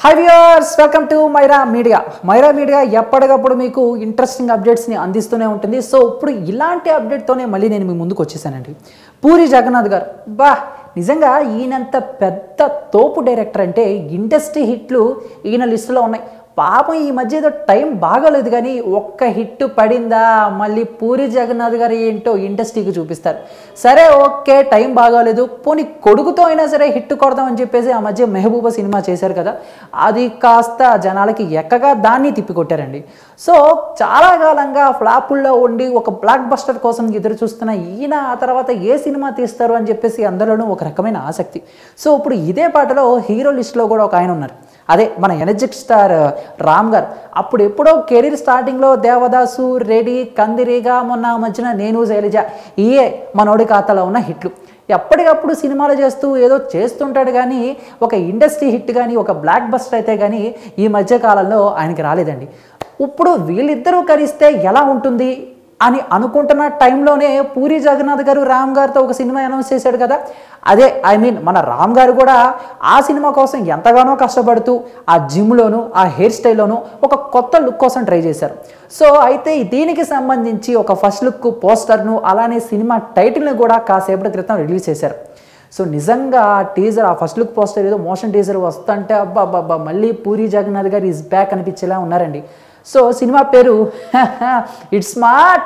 Hi viewers, welcome to Myra Media. Myra Media ఎప్పటికప్పుడు మీకు interesting అప్డేట్స్ని అందిస్తూనే ఉంటుంది. సో ఇప్పుడు ఇలాంటి అప్డేట్తోనే మళ్ళీ నేను మీ ముందుకు వచ్చేసానండి. పూరి జగన్నాథ్ గారు నిజంగా ఈయనంత పెద్ద తోపు డైరెక్టర్ అంటే ఇండస్ట్రీ హిట్లు ఈయన లిస్టులో ఉన్నాయి. పాపం ఈ మధ్య ఏదో టైం బాగోలేదు కానీ ఒక్క హిట్ పడిందా మళ్ళీ పూరి జగన్నాథ్ గారు ఏంటో ఇండస్ట్రీకి చూపిస్తారు. సరే ఓకే, టైం బాగోలేదు, పోనీ కొడుకుతో అయినా సరే హిట్ కొడదామని చెప్పేసి ఆ మధ్య మెహబూబా సినిమా చేశారు కదా, అది కాస్త జనాలకి ఎక్కగా దాన్ని తిప్పికొట్టారండి. సో చాలా కాలంగా ఫ్లాపుల్లో ఉండి ఒక బ్లాక్ బస్టర్ కోసం ఎదురు చూస్తున్న ఈయన ఆ తర్వాత ఏ సినిమా తీస్తారు అని చెప్పేసి అందరిలోనూ ఒక రకమైన ఆసక్తి. సో ఇప్పుడు ఇదే పాటలో హీరో లిస్ట్లో కూడా ఒక ఆయన ఉన్నారు, అదే మన ఎనర్జిక్ స్టార్ రామ్ గారు. అప్పుడు ఎప్పుడో కెరీర్ స్టార్టింగ్లో దేవదాసు, రెడీ, కందిరీగా, మొన్న మధ్యన నేను శైలజ, ఇయే మనోడి ఖాతాలో ఉన్న హిట్లు. ఎప్పటికప్పుడు సినిమాలు చేస్తూ ఏదో చేస్తుంటాడు కానీ ఒక ఇండస్ట్రీ హిట్ కానీ ఒక బ్లాక్ బస్టర్ అయితే కానీ ఈ మధ్య కాలంలో ఆయనకి రాలేదండి. ఇప్పుడు వీళ్ళిద్దరూ కలిస్తే ఎలా ఉంటుంది అని అనుకుంటున్న టైంలోనే పూరి జగన్నాథ్ గారు రామ్ గారితో ఒక సినిమా అనౌన్స్ చేశాడు కదా. అదే మన రామ్ గారు కూడా ఆ సినిమా కోసం ఎంతగానో కష్టపడుతూ ఆ జిమ్లోను ఆ హెయిర్ స్టైల్లోనూ ఒక కొత్త లుక్ కోసం ట్రై చేశారు. సో అయితే దీనికి సంబంధించి ఒక ఫస్ట్ లుక్ పోస్టర్ను అలానే సినిమా టైటిల్ని కూడా కాసేపటి క్రితం రిలీజ్ చేశారు. సో నిజంగా టీజర్, ఆ ఫస్ట్ లుక్ పోస్టర్ ఏదో మోషన్ టీజర్ వస్తుంటే అబ్బా మళ్ళీ పూరి జగన్నాథ్ గారు ఈజ్ బ్యాక్ అనిపించేలా ఉన్నారండి. సో సినిమా పేరు ఇట్స్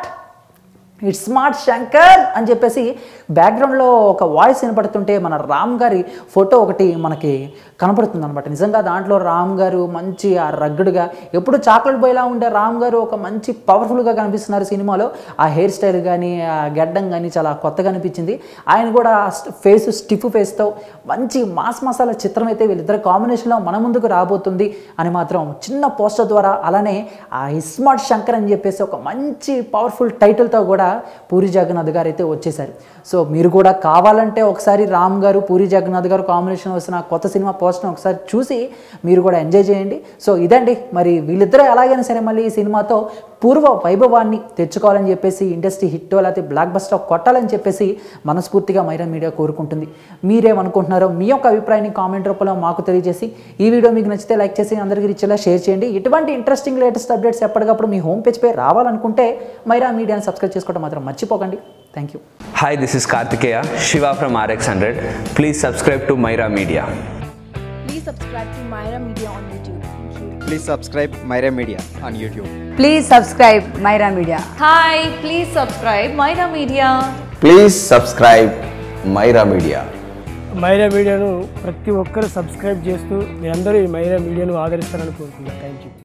స్మార్ట్ శంకర్ అని చెప్పేసి బ్యాక్గ్రౌండ్లో ఒక వాయిస్ వినపడుతుంటే మన రామ్ గారి ఫోటో ఒకటి మనకి కనపడుతుంది అనమాట. నిజంగా దాంట్లో రామ్ గారు మంచి ఆ రగ్గుడుగా ఎప్పుడు చాక్లెట్ బాయ్లా ఉండే రామ్ గారు ఒక మంచి పవర్ఫుల్గా కనిపిస్తున్నారు సినిమాలో. ఆ హెయిర్ స్టైల్ కానీ ఆ గడ్డం కానీ చాలా కొత్తగా అనిపించింది. ఆయన కూడా స్టిఫ్ ఫేస్తో మంచి మాస్ మసాలా చిత్రం అయితే వీళ్ళిద్దరు కాంబినేషన్లో మన ముందుకు రాబోతుంది అని మాత్రం చిన్న పోస్టర్ ద్వారా, అలానే ఆ స్మార్ట్ శంకర్ అని చెప్పేసి ఒక మంచి పవర్ఫుల్ టైటిల్తో కూడా పూరి జగన్నాథ్ గారు అయితే వచ్చేసారు. సో మీరు కూడా కావాలంటే ఒకసారి రామ్ గారు పూరి జగన్నాథ్ గారు కాంబినేషన్ వస్తున్న కొత్త సినిమా పోస్టర్ని ఒకసారి చూసి మీరు కూడా ఎంజాయ్ చేయండి. సో ఇదండి, మరి వీళ్ళిద్దరూ ఎలాగైనా సరే మళ్ళీ ఈ సినిమాతో పూర్వ వైభవాన్ని తెచ్చుకోవాలని చెప్పేసి ఇండస్ట్రీ హిట్ లేకపోతే బ్లాక్ బస్టర్ కొట్టాలని చెప్పేసి మనస్ఫూర్తిగా మైరా మీడియా కోరుకుంటుంది. మీరేమనుకుంటున్నారో మీ యొక్క అభిప్రాయాన్ని కామెంట్ రూపంలో మాకు తెలియజేసి ఈ వీడియో మీకు నచ్చితే లైక్ చేసి అందరికీ రీచ్లా షేర్ చేయండి. ఇటువంటి ఇంట్రెస్టింగ్ లేటెస్ట్ అప్డేట్స్ ఎప్పటికప్పుడు మీ హోమ్ పేజ్పై రావాలనుకుంటే మైరా మీడియాని సబ్స్క్రైబ్ చేసుకోవడం మాత్రం మర్చిపోకండి. Thank you. Hi, this is Karthikeya Shiva from RX100. Please subscribe to Myra Media. Please subscribe to Myra Media on YouTube. Thank you. Please subscribe Myra Media on YouTube. Please subscribe Myra Media. Hi, please subscribe Myra Media. Please subscribe Myra Media. Myra మీడియాను ప్రతి ఒక్కరు subscribe చేస్తూ మీరందరూ ఈ మైరా మీడియాను ఆదరిస్తారని కోరుకుంటున్నాను. Thank you.